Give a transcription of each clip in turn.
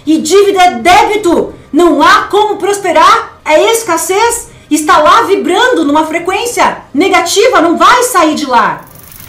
E dívida é débito. Não há como prosperar. É escassez. Está lá vibrando numa frequência negativa. Não vai sair de lá.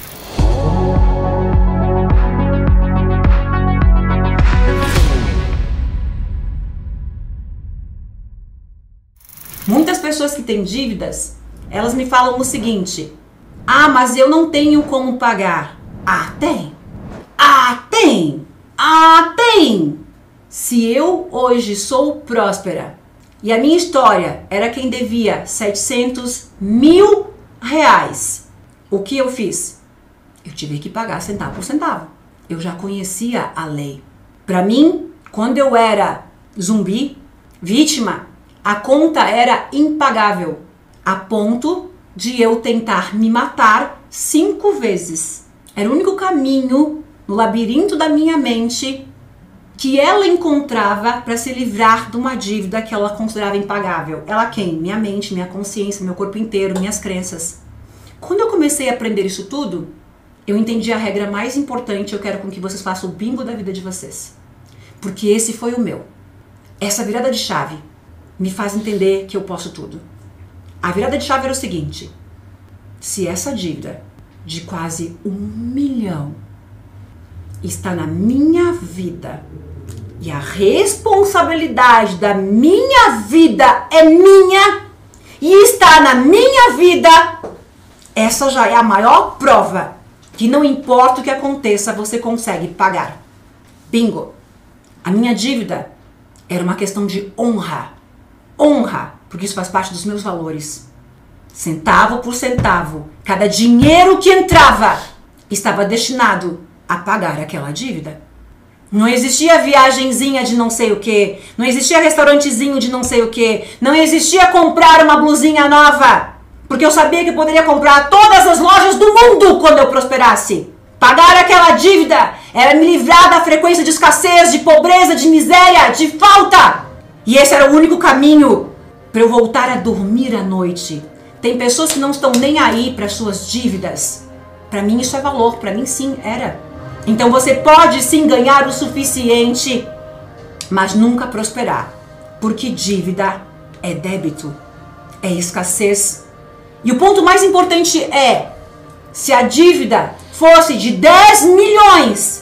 Muitas pessoas que têm dívidas, elas me falam o seguinte: ah, mas eu não tenho como pagar. Ah, tem. Ah, tem. Ah, tem. Se eu hoje sou próspera e a minha história era quem devia 700 mil reais, o que eu fiz? Eu tive que pagar centavo por centavo. Eu já conhecia a lei. Para mim, quando eu era zumbi, vítima, a conta era impagável, a ponto de eu tentar me matar 5 vezes. Era o único caminho no labirinto da minha mente que ela encontrava para se livrar de uma dívida que ela considerava impagável. Ela quem? Minha mente, minha consciência, meu corpo inteiro, minhas crenças. Quando eu comecei a aprender isso tudo, eu entendi a regra mais importante. Eu quero com que vocês façam o bingo da vida de vocês. Porque esse foi o meu. Essa virada de chave me faz entender que eu posso tudo. A virada de chave era o seguinte: se essa dívida de quase 1 milhão está na minha vida e a responsabilidade da minha vida é minha e está na minha vida, essa já é a maior prova que não importa o que aconteça, você consegue pagar. Bingo! A minha dívida era uma questão de honra. Honra, porque isso faz parte dos meus valores. Centavo por centavo, cada dinheiro que entrava estava destinado a pagar aquela dívida. Não existia viagenzinha de não sei o que, não existia restaurantezinho de não sei o que, não existia comprar uma blusinha nova, porque eu sabia que eu poderia comprar todas as lojas do mundo quando eu prosperasse. Pagar aquela dívida era me livrar da frequência de escassez, de pobreza, de miséria, de falta. E esse era o único caminho para eu voltar a dormir à noite. Tem pessoas que não estão nem aí para suas dívidas. Para mim isso é valor, para mim sim, era. Então você pode sim ganhar o suficiente, mas nunca prosperar. Porque dívida é débito, é escassez. E o ponto mais importante é, se a dívida fosse de 10 milhões,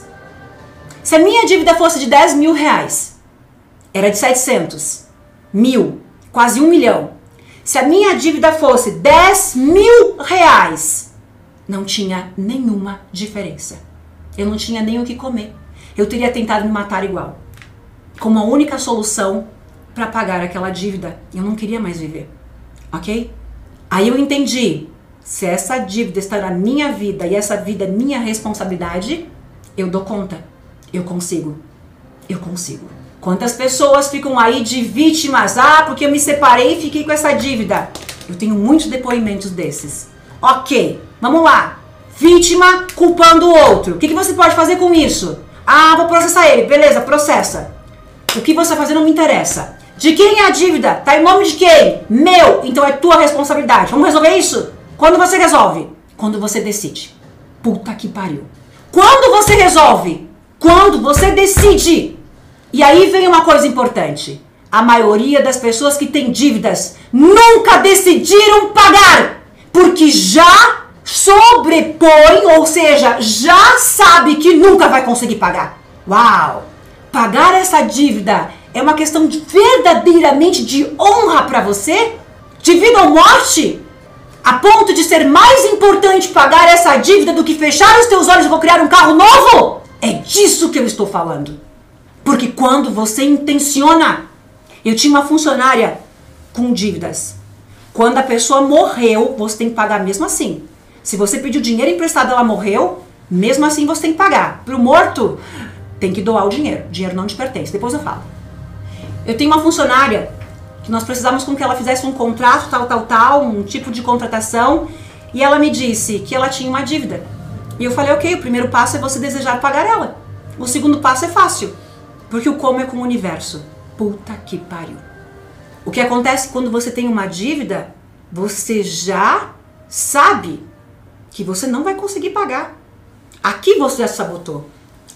se a minha dívida fosse de 10 mil reais, era de 700 mil, quase 1 milhão. Se a minha dívida fosse 10 mil reais, não tinha nenhuma diferença. Eu não tinha nem o que comer. Eu teria tentado me matar igual. Como a única solução para pagar aquela dívida. Eu não queria mais viver. Ok? Aí eu entendi. Se essa dívida está na minha vida e essa vida é minha responsabilidade, eu dou conta. Eu consigo. Eu consigo. Quantas pessoas ficam aí de vítimas? Ah, porque eu me separei e fiquei com essa dívida. Eu tenho muitos depoimentos desses. Ok, vamos lá. Vítima culpando o outro. O que você pode fazer com isso? Ah, vou processar ele. Beleza, processa. O que você vai fazer não me interessa. De quem é a dívida? Tá em nome de quem? Meu. Então é tua responsabilidade. Vamos resolver isso? Quando você resolve? Quando você decide. Puta que pariu. Quando você resolve? Quando você decide. E aí vem uma coisa importante. A maioria das pessoas que têm dívidas nunca decidiram pagar. Porque já sobrepõe, ou seja, já sabe que nunca vai conseguir pagar. Uau! Pagar essa dívida é uma questão verdadeiramente de honra para você? De vida ou morte? A ponto de ser mais importante pagar essa dívida do que fechar os teus olhos e vou criar um carro novo? É disso que eu estou falando. Porque quando você intenciona... Eu tinha uma funcionária com dívidas. Quando a pessoa morreu, você tem que pagar mesmo assim. Se você pediu dinheiro emprestado e ela morreu, mesmo assim você tem que pagar. Para o morto, tem que doar o dinheiro. O dinheiro não te pertence. Depois eu falo. Eu tenho uma funcionária que nós precisávamos com que ela fizesse um contrato, tal, um tipo de contratação. E ela me disse que ela tinha uma dívida. E eu falei, ok, o primeiro passo é você desejar pagar ela. O segundo passo é fácil. Porque o como é com o universo. Puta que pariu. O que acontece quando você tem uma dívida, você já sabe que você não vai conseguir pagar. Aqui você já sabotou.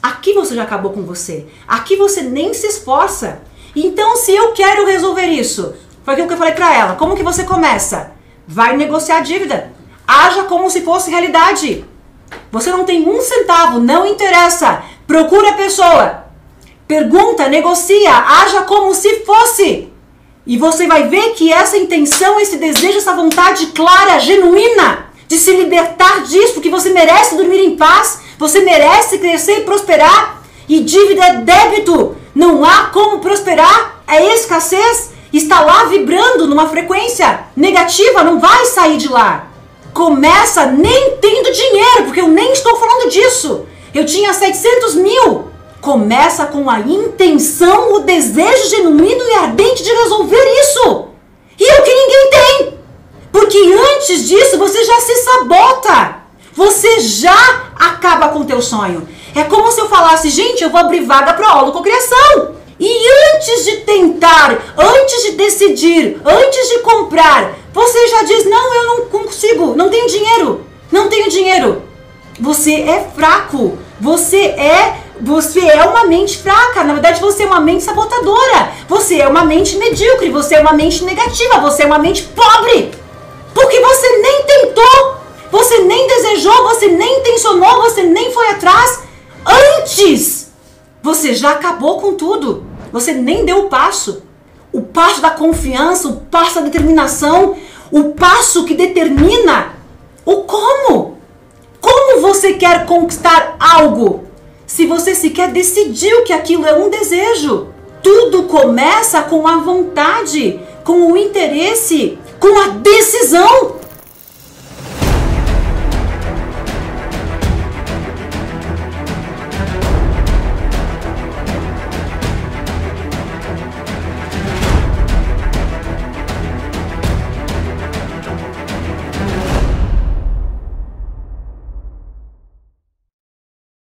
Aqui você já acabou com você. Aqui você nem se esforça. Então, se eu quero resolver isso, foi aquilo que eu falei pra ela. Como que você começa? Vai negociar a dívida. Haja como se fosse realidade. Você não tem um centavo, não interessa. Procura a pessoa. Pergunta, negocia, haja como se fosse. E você vai ver que essa intenção, esse desejo, essa vontade clara, genuína, de se libertar disso, porque você merece dormir em paz, você merece crescer e prosperar. E dívida é débito. Não há como prosperar. É escassez. Está lá vibrando numa frequência negativa, não vai sair de lá. Começa nem tendo dinheiro, porque eu nem estou falando disso. Eu tinha 700 mil. Começa com a intenção, o desejo genuíno e ardente de resolver isso. E é o que ninguém tem. Porque antes disso você já se sabota. Você já acaba com o teu sonho. É como se eu falasse, gente, eu vou abrir vaga para holococriação. E antes de tentar, antes de decidir, antes de comprar, você já diz, não, eu não consigo, não tenho dinheiro, não tenho dinheiro. Você é fraco, você é uma mente fraca, na verdade você é uma mente sabotadora, você é uma mente medíocre, você é uma mente negativa, você é uma mente pobre. Porque você nem tentou, você nem desejou, você nem intencionou, você nem foi atrás. Antes, você já acabou com tudo. Você nem deu o passo da confiança, o passo da determinação, o passo que determina o como. Como você quer conquistar algo se você sequer decidiu que aquilo é um desejo? Tudo começa com a vontade, com o interesse, com a decisão.